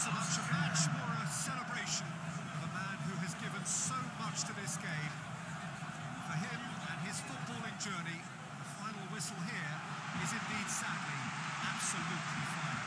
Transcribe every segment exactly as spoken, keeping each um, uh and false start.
so much a match, more a celebration of a man who has given so much to this game. For him and his footballing journey, the final whistle here is indeed, sadly, absolutely final.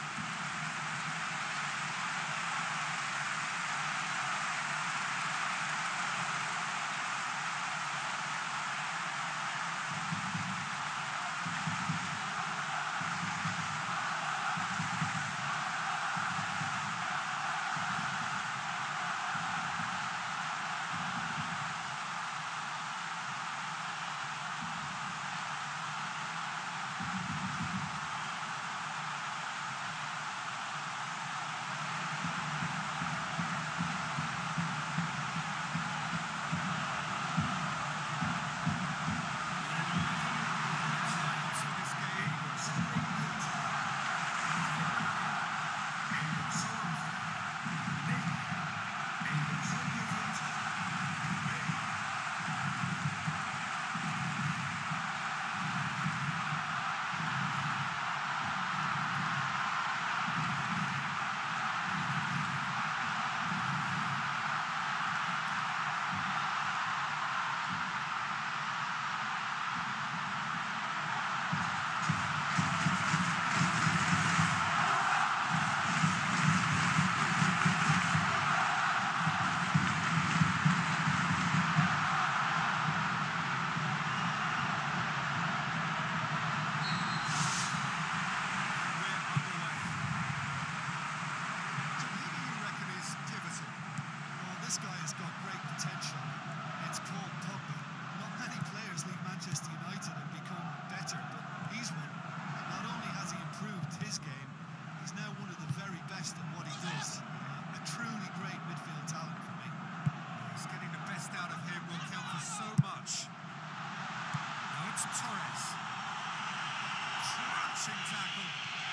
This guy has got great potential. It's called Pogba. Not many players leave Manchester United and become better, but he's one. And not only has he improved his game, he's now one of the very best at what he does. Uh, a truly great midfield talent for me. He's getting the best out of him will count for so much. Now it's Torres. Crunching tackle.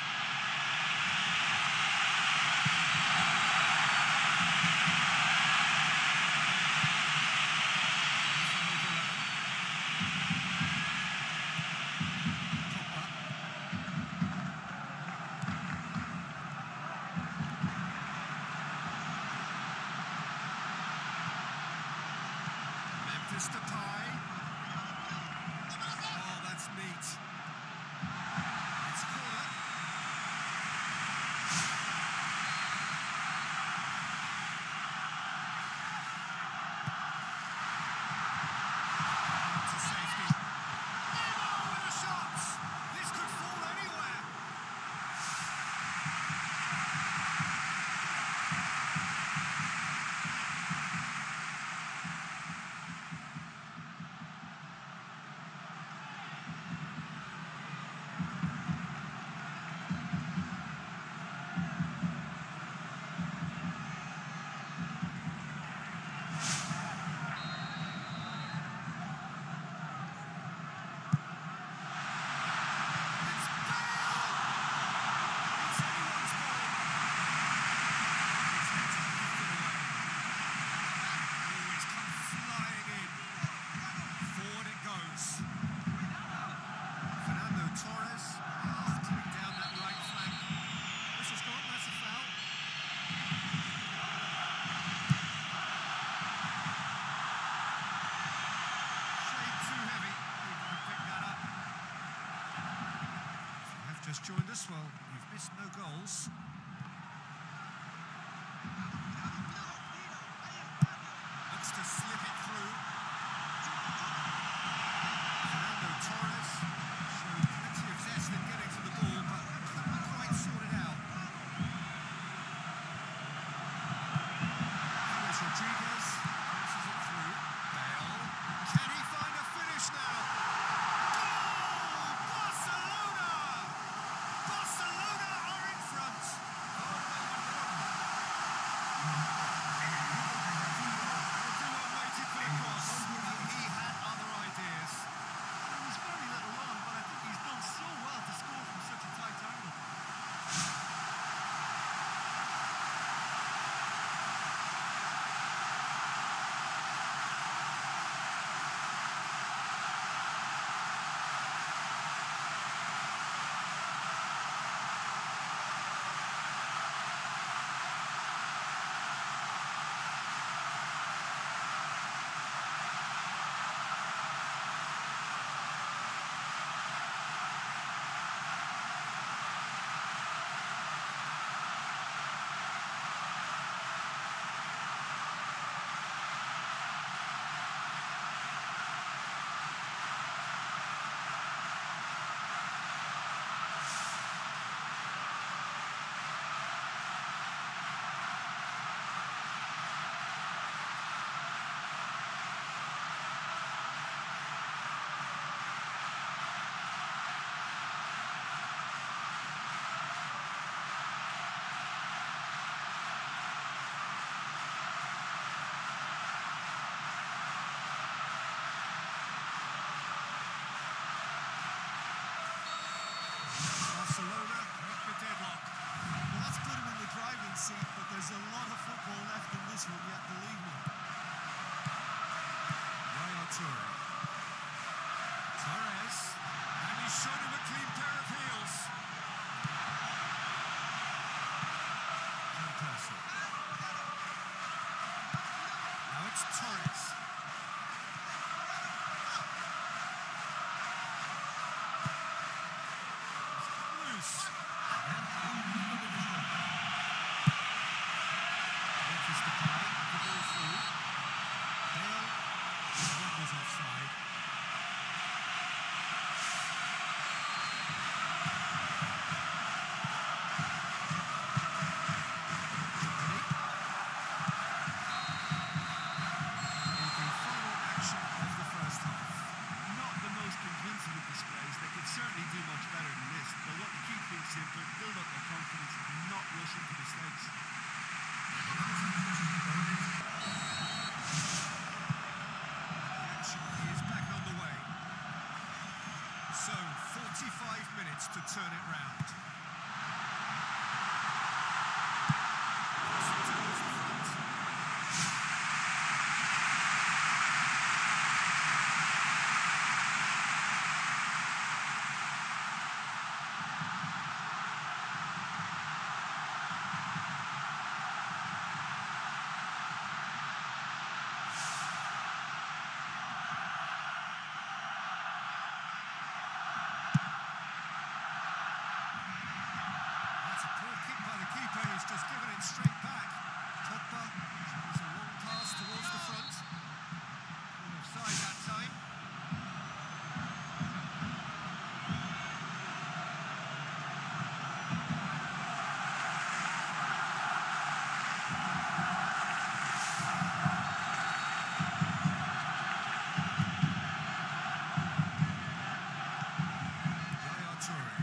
Memphis Depay. Oh, that's neat. It's corner. To safety. Neymar with a shot. This could fall anywhere. Just joined us, well, you've missed no goals. Looks to slip it through. Fernando Torres showed plenty of zest in getting to the ball, but couldn't quite sort it out. James Rodriguez crosses it through. Bale. Can he find a finish now? Barcelona are in front. this one yet, believe me. Yaya Toure. Torres. And he's shown him a clean pair of heels. Van Persie. Now it's Torres. Loose. Memphis Depay, the ball through. Bale, that was offside. Certainly do much better than this. They want to keep things simple, build up their confidence, and not rush into mistakes. The action is back on the way. So, forty-five minutes to turn it round. He's just given it straight back. Pogba shows a long pass towards the front. Offside that time. Yaya Toure.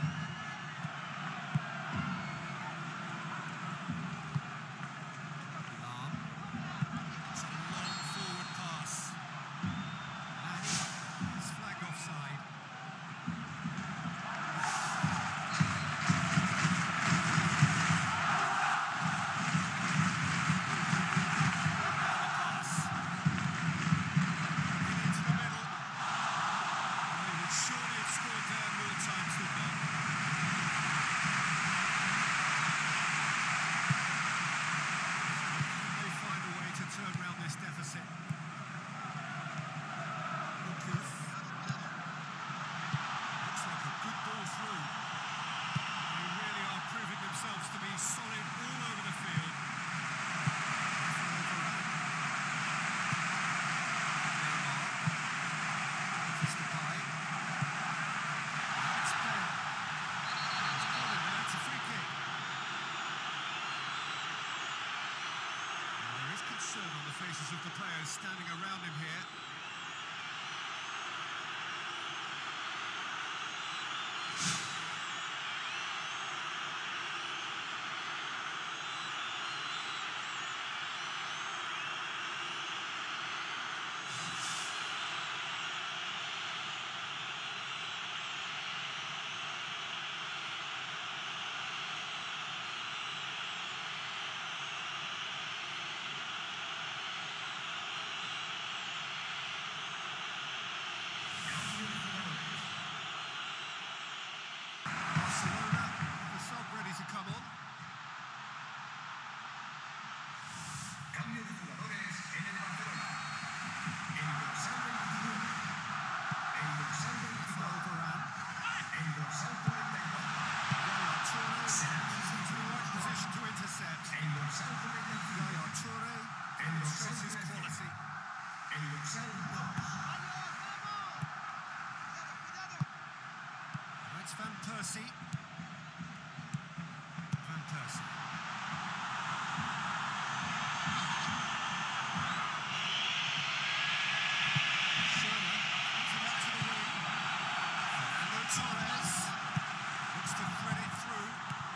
On the faces of the players standing around him here. It's Van Persie. Van Persie. Schöne puts it out to the wing. Fernando Torres looks to thread it through.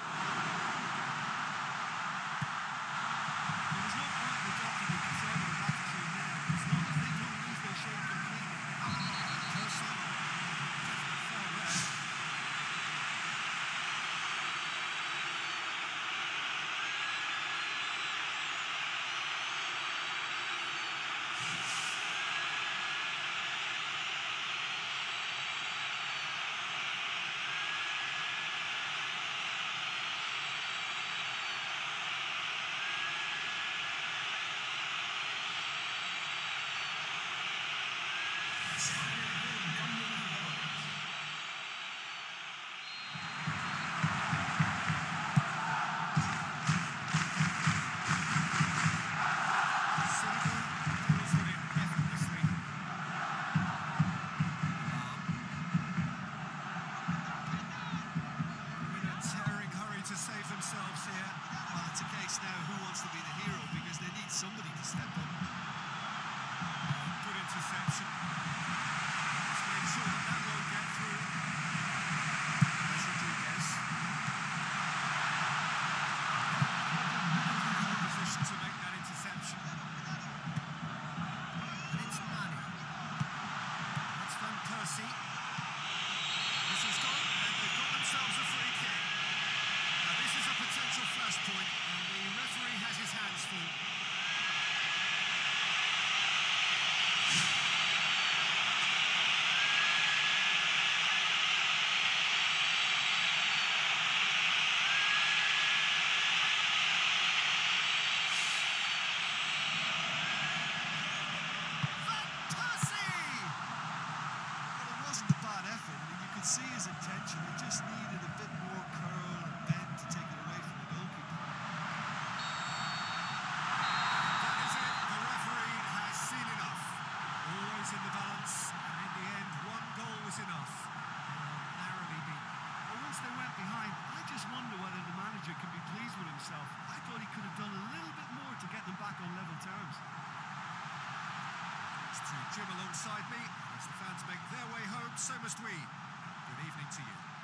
There's no point in adopting a conservative attitude now. As long as they don't lose their shape completely. Van Persie. Foul there. case now who wants to be the hero, because they need somebody to step up. Good interception. Let's make sure that that won't get through. There's Rodriguez. In a position to make that interception. And it's Mane. It's Van Persie. This has gone, and they've got themselves a free kick. Now this is a potential flashpoint, and the referee has his hands full. See his intention, it just needed a bit more curl and bend to take it away from the goalkeeper. That is it, the referee has seen enough. Always in the balance, and in the end, one goal was enough. They'll narrowly beat. Well, once they went behind, I just wonder whether the manager can be pleased with himself. I thought he could have done a little bit more to get them back on level terms. Thanks to Jim alongside me. As the fans make their way home, so must we. Good evening to you.